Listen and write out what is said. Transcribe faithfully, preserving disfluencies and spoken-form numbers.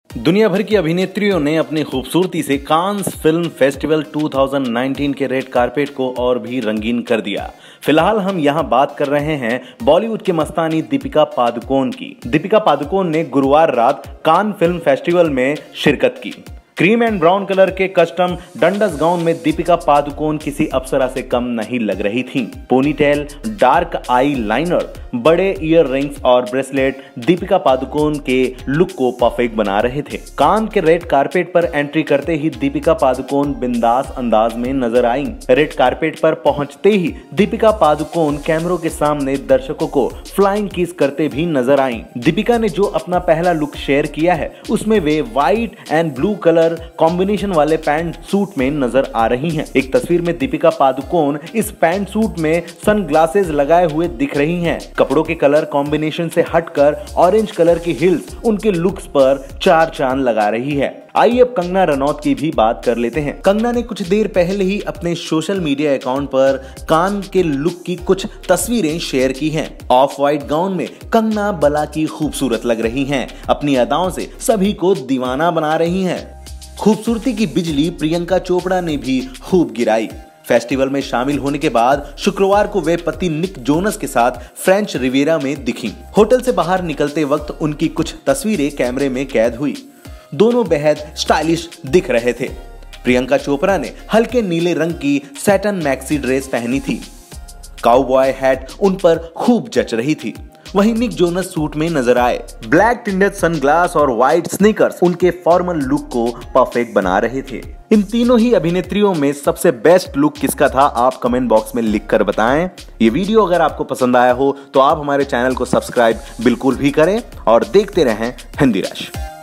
दुनिया भर की अभिनेत्रियों ने अपनी खूबसूरती से कांस फिल्म फेस्टिवल दो हज़ार उन्नीस के रेड कारपेट को और भी रंगीन कर दिया। फिलहाल हम यहाँ बात कर रहे हैं बॉलीवुड के मस्तानी दीपिका पादुकोण की। दीपिका पादुकोण ने गुरुवार रात कान फिल्म फेस्टिवल में शिरकत की। क्रीम एंड ब्राउन कलर के कस्टम डंडस गाउन में दीपिका पादुकोण किसी अप्सरा से कम नहीं लग रही थीं। पोनीटेल, डार्क आई लाइनर, बड़े ईयर रिंग्स और ब्रेसलेट दीपिका पादुकोण के लुक को परफेक्ट बना रहे थे। कान के रेड कारपेट पर एंट्री करते ही दीपिका पादुकोण बिंदास अंदाज में नजर आईं। रेड कारपेट पर पहुंचते ही दीपिका पादुकोण कैमरों के सामने दर्शकों को फ्लाइंग किस करते भी नजर आईं। दीपिका ने जो अपना पहला लुक शेयर किया है उसमें वे white and blue colour combination वाले पैंट सूट में नजर आ रही हैं। एक तस्वीर में दीपिका पादुकोण इस पैंट सूट में सनग्लासेस लगाए हुए दिख रही हैं। कपड़ों के कलर कॉम्बिनेशन से हटकर ऑरेंज कलर की हिल्स उनके लुक्स पर चार चांद लगा रही है। आइए अब कंगना रनौत की भी बात कर लेते हैं। कंगना ने कुछ देर पहले ही अपने सोशल मीडिया अकाउंट पर कान के लुक की कुछ तस्वीरें शेयर की हैं। ऑफ व्हाइट गाउन में कंगना बला की खूबसूरत लग रही हैं। अपनी अदाओं से सभी को दीवाना बना रही हैं। खूबसूरती की बिजली प्रियंका चोपड़ा ने भी खूब गिराई। फेस्टिवल में शामिल होने के बाद शुक्रवार को वे पति निक जोनस के साथ फ्रेंच रिवियरा में दिखीं। होटल से बाहर निकलते वक्त उनकी कुछ तस्वीरें कैमरे में कैद हुई। दोनों बेहद स्टाइलिश दिख रहे थे। प्रियंका चोपड़ा ने हल्के नीले रंग की सैटन मैक्सी ड्रेस पहनी थी। काउबॉय हैट उन पर खूब जच रही थी। वहीं निक जोनस सूट में नजर आए। ब्लैक टिंडेड सनग्लास और व्हाइट स्नीकर्स उनके फॉर्मल लुक को परफेक्ट बना रहे थे। इन तीनों ही अभिनेत्रियों में सबसे बेस्ट लुक किसका था, आप कमेंट बॉक्स में लिखकर बताएं। ये वीडियो अगर आपको पसंद आया हो तो आप हमारे चैनल को सब्सक्राइब बिल्कुल भी करें और देखते रहें हिंदी रश।